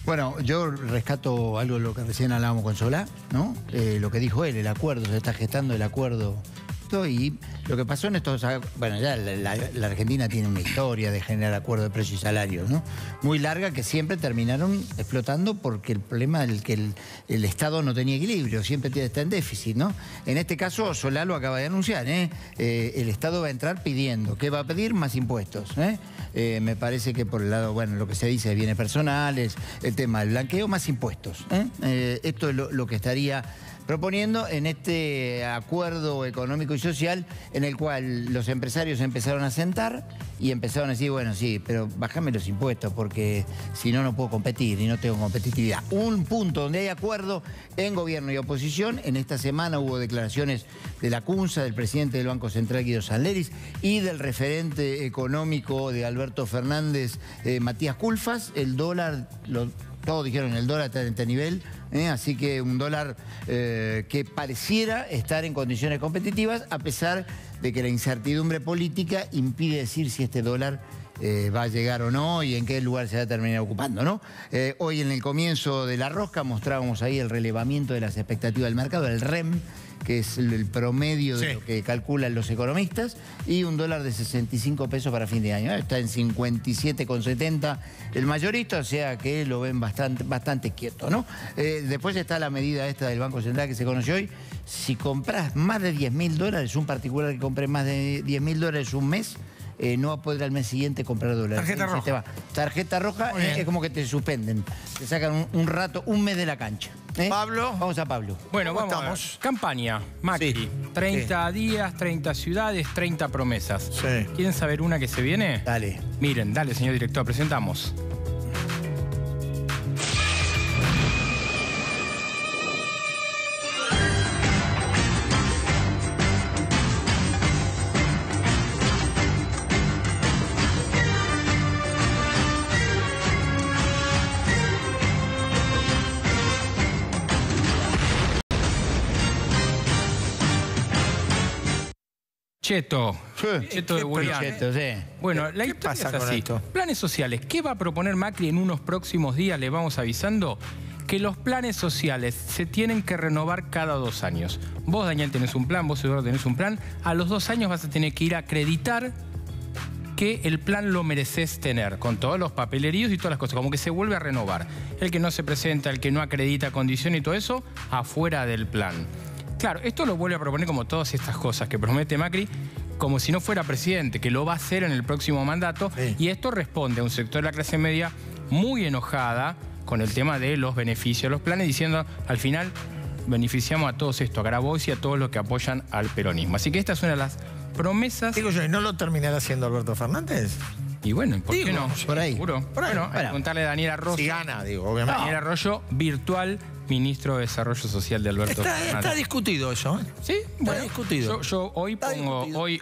Bueno, yo rescato algo de lo que recién hablábamos con Solá, ¿no? Lo que dijo él, el acuerdo, se está gestando el acuerdo. Y lo que pasó en estos... Bueno, ya la Argentina tiene una historia de generar acuerdos de precios y salarios, ¿no? Muy larga, que siempre terminaron explotando porque el problema es que el Estado no tenía equilibrio, siempre está en déficit, ¿no? En este caso, Solá lo acaba de anunciar, ¿eh? El Estado va a entrar pidiendo. ¿Qué va a pedir? Más impuestos, ¿eh? Me parece que por el lado, bueno, lo que se dice de bienes personales, el tema del blanqueo, más impuestos, ¿eh? Esto es lo que estaría proponiendo en este acuerdo económico y social en el cual los empresarios empezaron a sentar y empezaron a decir, bueno, sí, pero bájame los impuestos porque si no, no puedo competir y no tengo competitividad. Un punto donde hay acuerdo en gobierno y oposición. En esta semana hubo declaraciones de la CUNSA, del presidente del Banco Central, Guido Sanleris, y del referente económico de Alberto Fernández, Matías Culfas. El dólar, todos dijeron, el dólar está en este nivel, así que un dólar que pareciera estar en condiciones competitivas, a pesar de que la incertidumbre política impide decir si este dólar va a llegar o no y en qué lugar se va a terminar ocupando, ¿no? Hoy en el comienzo de la rosca mostrábamos ahí el relevamiento de las expectativas del mercado, el REM, que es el promedio de lo que calculan los economistas, y un dólar de 65 pesos para fin de año. Está en 57,70 el mayorista, o sea que lo ven bastante quieto, ¿no? Después está la medida esta del Banco Central que se conoció hoy. Si compras más de $10.000, un particular que compre más de $10.000 un mes, no va a poder al mes siguiente comprar dólares. Tarjeta roja. Tarjeta roja es como que te suspenden. Te sacan un rato, un mes de la cancha. Pablo. Vamos a Pablo. Bueno, vamos. Campaña, Macri. Sí. 30 días, 30 ciudades, 30 promesas. Sí. ¿Quieren saber una que se viene? Dale. Miren, dale, señor director, presentamos. Cheto. Cheto de Burián. Bueno, la historia es así. Planes sociales. ¿Qué va a proponer Macri en unos próximos días? Le vamos avisando que los planes sociales se tienen que renovar cada 2 años. Vos, Daniel, tenés un plan, vos, Eduardo, tenés un plan. A los 2 años vas a tener que ir a acreditar que el plan lo mereces tener, con todos los papeleríos y todas las cosas, como que se vuelve a renovar. El que no se presenta, el que no acredita condiciones y todo eso, afuera del plan. Claro, esto lo vuelve a proponer como todas estas cosas que promete Macri, como si no fuera presidente, que lo va a hacer en el próximo mandato. Sí. Y esto responde a un sector de la clase media muy enojada con el tema de los beneficios de los planes, diciendo, al final, beneficiamos a todos esto, a Grabois y a todos los que apoyan al peronismo. Así que esta es una de las promesas... Digo yo, ¿y no lo terminará haciendo Alberto Fernández? Y bueno, ¿por qué no? Por ahí. Seguro. Bueno, hay que contarle a Daniel Arroyo. Si gana, digo, obviamente. Daniel Arroyo, virtual ministro de Desarrollo Social de Alberto Fernández. Está discutido eso, ¿eh? Sí, bueno, está discutido. Yo hoy pongo,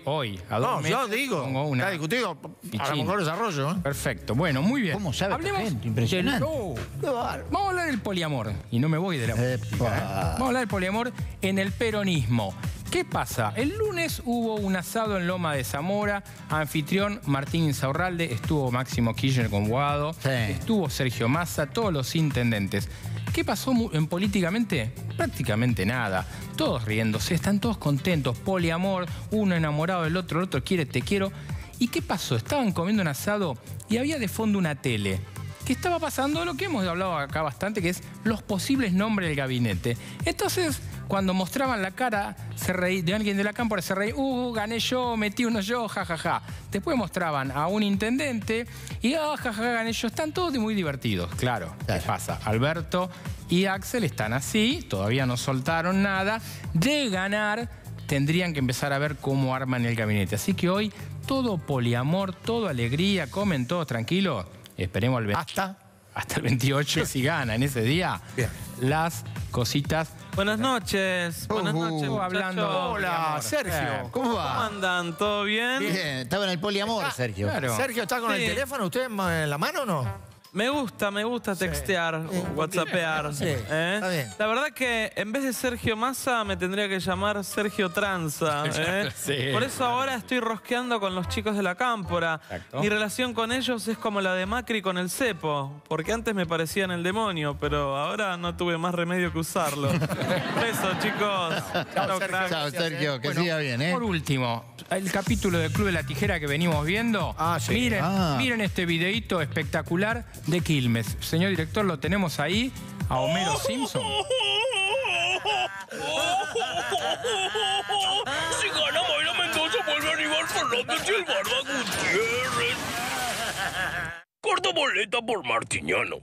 a 2 meses, yo digo, pongo una... Está discutido a lo mejor desarrollo, ¿eh? Perfecto, bueno, muy bien. ¿Cómo sabe? Hablemos impresionante. Vamos a hablar del poliamor, y no me voy de la política, Vamos a hablar del poliamor en el peronismo. ¿Qué pasa? El lunes hubo un asado en Loma de Zamora, anfitrión Martín Insaurralde, estuvo Máximo Kirchner con Guado, estuvo Sergio Massa, todos los intendentes. ¿Qué pasó políticamente? Prácticamente nada. Todos riéndose, están todos contentos, poliamor, uno enamorado del otro, el otro quiere, te quiero. ¿Y qué pasó? Estaban comiendo un asado y había de fondo una tele. Que estaba pasando lo que hemos hablado acá bastante, que es los posibles nombres del gabinete. Entonces, cuando mostraban la cara de alguien de la cámpora, se reía, gané yo, metí uno yo, jajaja. Después mostraban a un intendente y, jajaja, gané yo. Están todos muy divertidos, claro. ¿Qué pasa? Alberto y Axel están así, todavía no soltaron nada. De ganar, tendrían que empezar a ver cómo arman el gabinete. Así que hoy, todo poliamor, todo alegría, comen todos tranquilos. Esperemos al hasta el 28, si gana en ese día. Bien. Las cositas. Buenas noches. Buenas noches, hablando. Hola, Sergio. ¿Cómo va? ¿Cómo andan? ¿Todo bien? Bien. Estaba en el poliamor, Sergio. Claro. Sergio, ¿está con el teléfono usted en la mano o no? Me gusta textear, whatsappear. Sí, está bien. La verdad que en vez de Sergio Massa me tendría que llamar Sergio Tranza. Sí. Por eso ahora estoy rosqueando con los chicos de la Cámpora. Exacto. Mi relación con ellos es como la de Macri con el cepo, porque antes me parecían el demonio, pero ahora no tuve más remedio que usarlo. Besos, chicos. Chao, crack. Chao, Sergio, que Bueno, siga bien, ¿eh? Por último, el capítulo del Club de la Tijera que venimos viendo. Sí. Miren este videíto espectacular de Quilmes. Señor director, lo tenemos ahí, a Homero Simpson. Si gana Mayra Mendoza, vuelve a Aníbal Fernández y el Barba Gutiérrez. Corto boleta por Martiñano.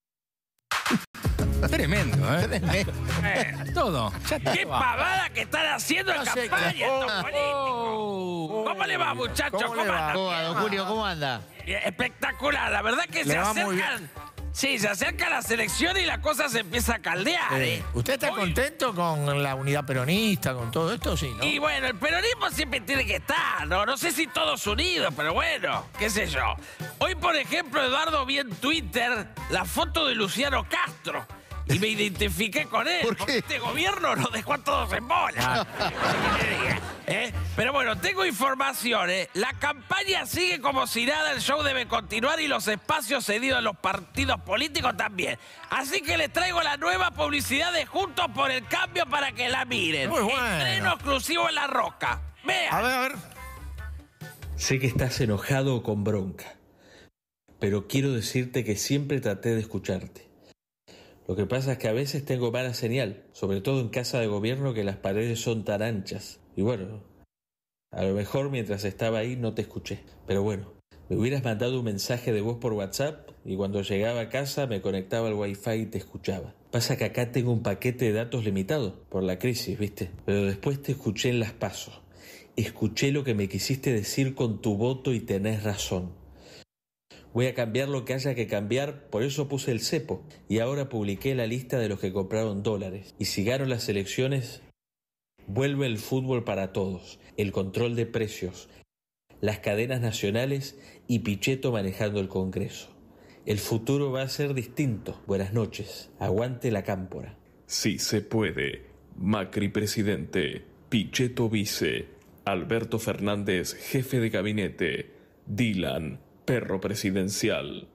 Tremendo, ¿eh? Todo. ¡Qué pavada que están haciendo en campaña estos políticos! ¿Cómo le va, muchachos? ¿Cómo anda? ¿Cómo va, don Julio? ¿Cómo anda? Espectacular, la verdad que se acercan. Sí, se acerca la selección y la cosa se empieza a caldear. ¿Usted está contento con la unidad peronista, con todo esto? Sí, ¿no? Y bueno, el peronismo siempre tiene que estar, ¿no? No sé si todos unidos, pero bueno, qué sé yo. Hoy, por ejemplo, Eduardo vi en Twitter la foto de Luciano Castro. Y me identifiqué con él, porque este gobierno nos dejó a todos en bola. Pero bueno, tengo información. La campaña sigue como si nada, el show debe continuar y los espacios cedidos a los partidos políticos también. Así que les traigo la nueva publicidad de Juntos por el Cambio para que la miren. Muy bueno. Estreno exclusivo en La Roca. Vean. A ver. Sé que estás enojado o con bronca, pero quiero decirte que siempre traté de escucharte. Lo que pasa es que a veces tengo mala señal, sobre todo en casa de gobierno que las paredes son tan anchas. Y bueno, a lo mejor mientras estaba ahí no te escuché. Pero bueno, me hubieras mandado un mensaje de voz por WhatsApp y cuando llegaba a casa me conectaba al Wi-Fi y te escuchaba. Pasa que acá tengo un paquete de datos limitado por la crisis, ¿viste? Pero después te escuché en las PASO. Escuché lo que me quisiste decir con tu voto y tenés razón. Voy a cambiar lo que haya que cambiar, por eso puse el cepo. Y ahora publiqué la lista de los que compraron dólares. Y si gano las elecciones, vuelve el fútbol para todos, el control de precios, las cadenas nacionales y Pichetto manejando el Congreso. El futuro va a ser distinto. Buenas noches. Aguante la Cámpora. Sí se puede. Macri presidente, Pichetto vice, Alberto Fernández jefe de gabinete, Dylan perro presidencial.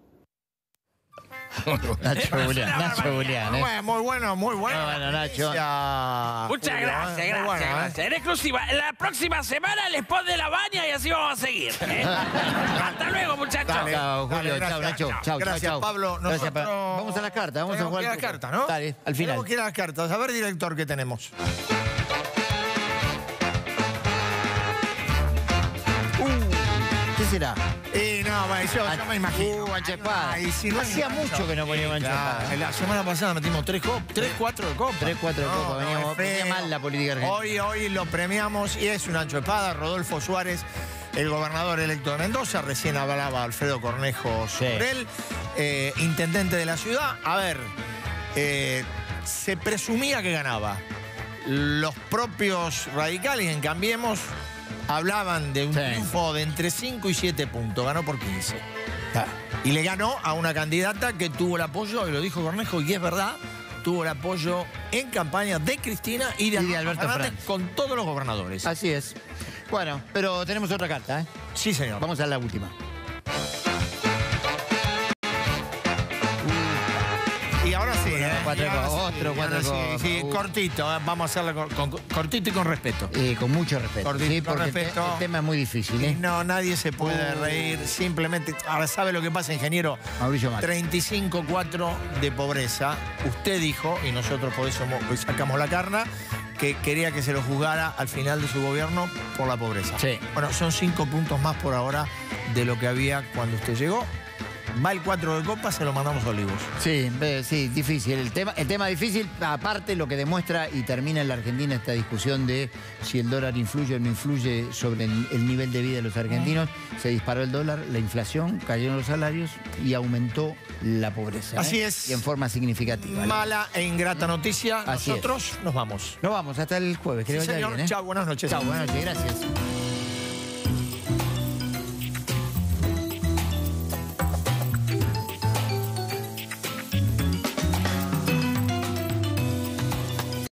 Nacho Julián, ¿eh? Muy bueno. Bueno, Nacho. Muchas gracias, gracias. En exclusiva, la próxima semana les pone la baña y así vamos a seguir. Hasta luego, muchachos. Chao, Julio. Chao, Nacho. Chao, Gracias, Pablo. Gracias, vamos a las cartas. Vamos a jugar las cartas, ¿no? Dale, al final. Tenemos que ir a las cartas. A ver, director, ¿qué tenemos? ¿Qué será? Yo me imagino. Manchaespada. Si no hacía mucho que no ponía Manchaespada. La semana pasada metimos 3, 4 de copa. 3, 4 de copa. Venía mal la política argentina. Hoy lo premiamos y es un ancho de espada. Rodolfo Suárez, el gobernador electo de Mendoza. Recién hablaba Alfredo Cornejo sobre él. Intendente de la ciudad. A ver, se presumía que ganaba. Los propios radicales en Cambiemos hablaban de un triunfo de entre 5 y 7 puntos. Ganó por 15. Y le ganó a una candidata que tuvo el apoyo, y lo dijo Cornejo, y es verdad, tuvo el apoyo en campaña de Cristina y de Alberto Fernández con todos los gobernadores. Así es. Bueno, pero tenemos otra carta, ¿eh? Sí, señor. Vamos a la última. Y ahora sí, Otro 4 Sí, cortito, vamos a hacerlo cortito y con respeto. Con mucho respeto. Cortito y con porque respeto. el tema es muy difícil, ¿eh? No, nadie se puede reír. Simplemente, ahora sabe lo que pasa, ingeniero. Mauricio Macri. 35,4 de pobreza. Usted dijo, y nosotros por eso sacamos la carna, que quería que se lo juzgara al final de su gobierno por la pobreza. Sí. Bueno, son 5 puntos más por ahora de lo que había cuando usted llegó. Va el 4 de copa, se lo mandamos a Olivos. Sí, difícil. El tema difícil, aparte lo que demuestra y termina en la Argentina esta discusión de si el dólar influye o no influye sobre el nivel de vida de los argentinos. Se disparó el dólar, la inflación, cayeron los salarios y aumentó la pobreza. Así es. Y en forma significativa. Mala e ingrata noticia. Así Nosotros nos vamos. Nos vamos hasta el jueves. Sí, señor. Bien, ¿eh? Chao, buenas noches. Chao, buenas noches. Gracias.